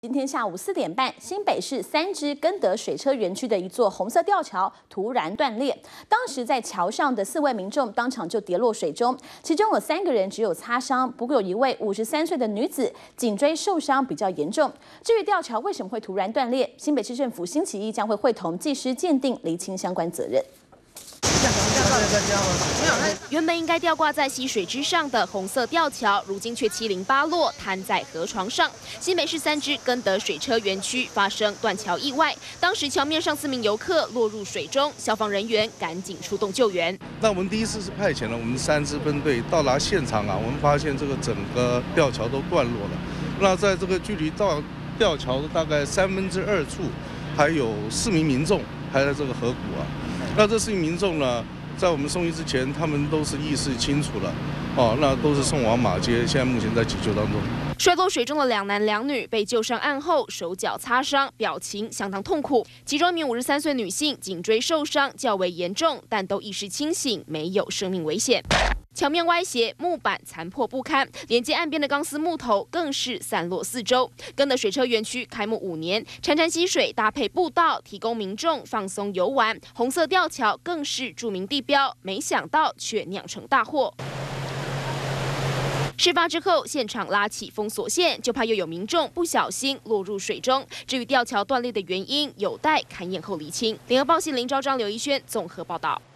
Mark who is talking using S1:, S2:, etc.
S1: 今天下午4点半，新北市3支根德水车园区的一座红色吊桥突然断裂，当时在桥上的4位民众当场就跌落水中，其中有3个人只有擦伤，不过有1位53岁的女子颈椎受伤比较严重。至于吊桥为什么会突然断裂，新北市政府星期一将会会同技师鉴定，厘清相关责任。
S2: 原本应该吊挂在溪水之上的红色吊桥，如今却七零八落，瘫在河床上。新北市3支根德水车园区发生断桥意外，当时桥面上4名游客落入水中，消防人员赶紧出动救援。
S3: 那我们第一次是派遣了我们3支分队到达现场啊，我们发现这个整个吊桥都断落了。那在这个距离到吊桥的大概2/3处，还有4名民众还在这个河谷啊。 那这4名民众呢，在我们送医之前，他们都是意识清楚了，那都是送往马街，现在目前在急救当中。
S2: 摔落水中的2男2女被救上岸后，手脚擦伤，表情相当痛苦。其中1名53岁女性颈椎受伤较为严重，但都意识清醒，没有生命危险。 桥面歪斜，木板残破不堪，连接岸边的钢丝木头更是散落四周。根德水车园区开幕5年，潺潺溪水搭配步道，提供民众放松游玩。红色吊桥更是著名地标，没想到却酿成大祸。 事发之后，现场拉起封锁线，就怕又有民众不小心落入水中。至于吊桥断裂的原因，有待勘验后厘清。联合报系林昭章、刘一轩综合报道。